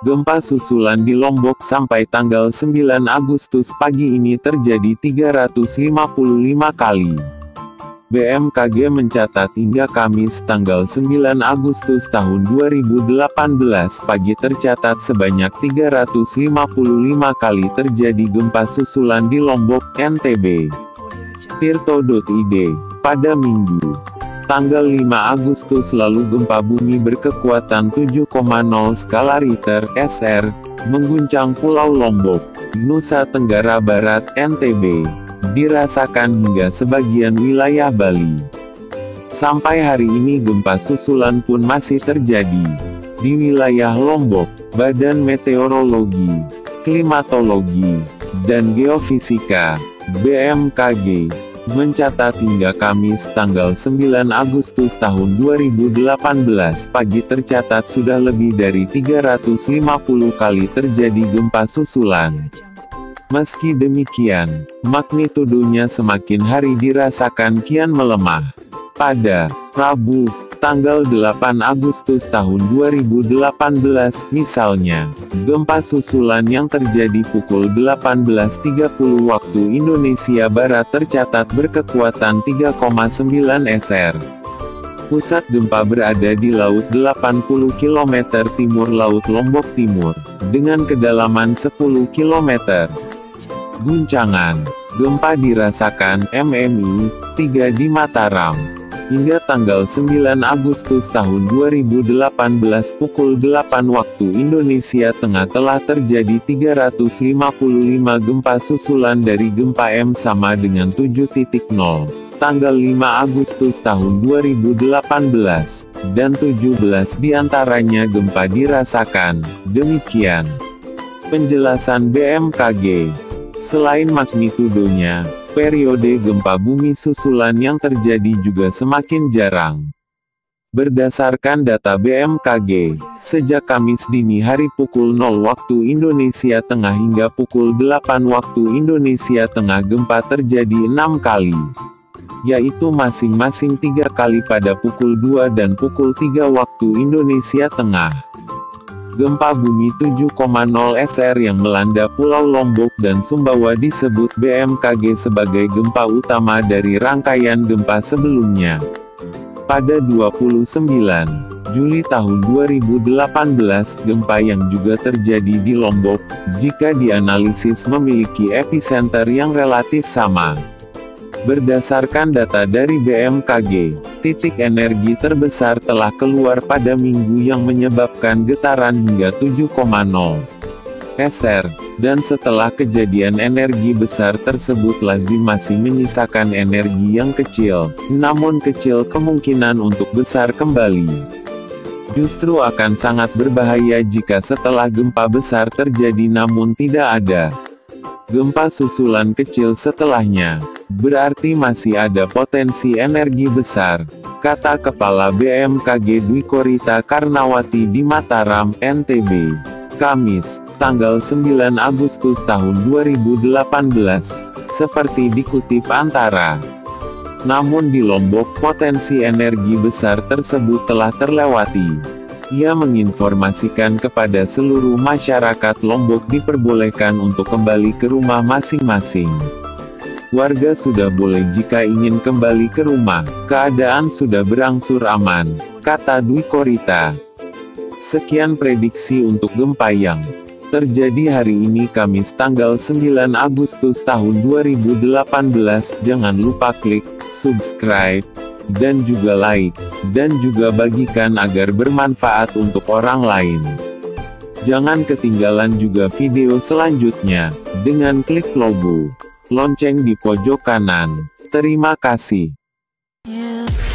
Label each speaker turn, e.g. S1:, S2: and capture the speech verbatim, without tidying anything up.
S1: Gempa susulan di Lombok sampai tanggal sembilan Agustus pagi ini terjadi tiga ratus lima puluh lima kali. B M K G mencatat hingga Kamis tanggal sembilan Agustus tahun dua ribu delapan belas pagi tercatat sebanyak tiga ratus lima puluh lima kali terjadi gempa susulan di Lombok, N T B. Tirto titik I D, pada Minggu, tanggal lima Agustus lalu gempa bumi berkekuatan tujuh koma nol skala Richter, S R, mengguncang Pulau Lombok, Nusa Tenggara Barat, N T B. Dirasakan hingga sebagian wilayah Bali. Sampai hari ini gempa susulan pun masih terjadi. Di wilayah Lombok, Badan Meteorologi, Klimatologi, dan Geofisika, B M K G, mencatat hingga Kamis tanggal sembilan Agustus tahun dua ribu delapan belas pagi tercatat sudah lebih dari tiga ratus lima puluh kali terjadi gempa susulan. Meski demikian, magnitudonya semakin hari dirasakan kian melemah. Pada Rabu, tanggal delapan Agustus tahun dua ribu delapan belas, misalnya, gempa susulan yang terjadi pukul delapan belas tiga puluh waktu Indonesia Barat tercatat berkekuatan tiga koma sembilan S R. Pusat gempa berada di laut delapan puluh kilometer timur Laut Lombok Timur, dengan kedalaman sepuluh kilometer. Guncangan gempa dirasakan M M I tiga di Mataram. Hingga tanggal sembilan Agustus tahun dua ribu delapan belas pukul delapan waktu Indonesia Tengah telah terjadi tiga ratus lima puluh lima gempa susulan dari gempa M sama dengan tujuh titik nol, tanggal lima Agustus tahun dua ribu delapan belas, dan tujuh belas diantaranya gempa dirasakan. Demikian penjelasan B M K G. Selain magnitudonya, periode gempa bumi susulan yang terjadi juga semakin jarang. Berdasarkan data B M K G, sejak Kamis dini hari pukul nol waktu Indonesia Tengah hingga pukul delapan waktu Indonesia Tengah gempa terjadi enam kali, yaitu masing-masing tiga kali pada pukul dua dan pukul tiga waktu Indonesia Tengah. Gempa bumi tujuh koma nol S R yang melanda Pulau Lombok dan Sumbawa disebut B M K G sebagai gempa utama dari rangkaian gempa sebelumnya. Pada dua puluh sembilan Juli tahun dua ribu delapan belas, gempa yang juga terjadi di Lombok, jika dianalisis memiliki epicenter yang relatif sama. Berdasarkan data dari B M K G, titik energi terbesar telah keluar pada minggu yang menyebabkan getaran hingga tujuh koma nol S R, dan setelah kejadian energi besar tersebut lazim masih menyisakan energi yang kecil, namun kecil kemungkinan untuk besar kembali. Justru akan sangat berbahaya jika setelah gempa besar terjadi namun tidak ada gempa susulan kecil setelahnya, berarti masih ada potensi energi besar, kata Kepala B M K G Dwi Korita Karnawati di Mataram, N T B. Kamis, tanggal sembilan Agustus tahun dua ribu delapan belas, seperti dikutip Antara. Namun di Lombok potensi energi besar tersebut telah terlewati. Ia menginformasikan kepada seluruh masyarakat Lombok diperbolehkan untuk kembali ke rumah masing-masing. Warga sudah boleh jika ingin kembali ke rumah, keadaan sudah berangsur aman, kata Dwi Korita. Sekian prediksi untuk gempa yang terjadi hari ini Kamis tanggal sembilan Agustus tahun dua ribu delapan belas. Jangan lupa klik subscribe, dan juga like, dan juga bagikan agar bermanfaat untuk orang lain. Jangan ketinggalan juga video selanjutnya, dengan klik logo lonceng di pojok kanan. Terima kasih.
S2: Yeah.